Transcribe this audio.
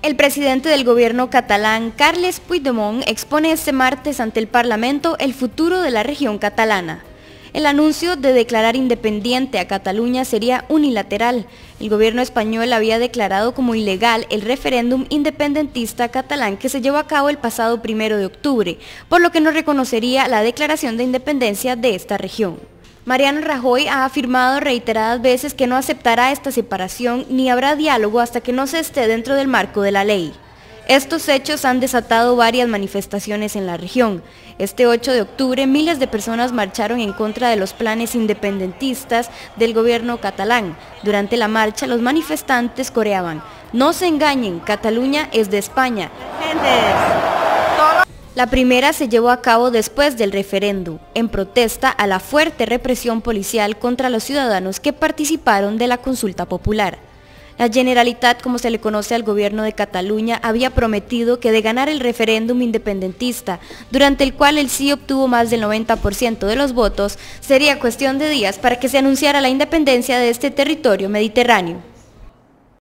El presidente del gobierno catalán, Carles Puigdemont, expone este martes ante el Parlamento el futuro de la región catalana. El anuncio de declarar independiente a Cataluña sería unilateral. El gobierno español había declarado como ilegal el referéndum independentista catalán que se llevó a cabo el pasado 1 de octubre, por lo que no reconocería la declaración de independencia de esta región. Mariano Rajoy ha afirmado reiteradas veces que no aceptará esta separación ni habrá diálogo hasta que no se esté dentro del marco de la ley. Estos hechos han desatado varias manifestaciones en la región. Este 8 de octubre, miles de personas marcharon en contra de los planes independentistas del gobierno catalán. Durante la marcha, los manifestantes coreaban: "No se engañen, Cataluña es de España". La primera se llevó a cabo después del referéndum, en protesta a la fuerte represión policial contra los ciudadanos que participaron de la consulta popular. La Generalitat, como se le conoce al gobierno de Cataluña, había prometido que de ganar el referéndum independentista, durante el cual el sí obtuvo más del 90% de los votos, sería cuestión de días para que se anunciara la independencia de este territorio mediterráneo.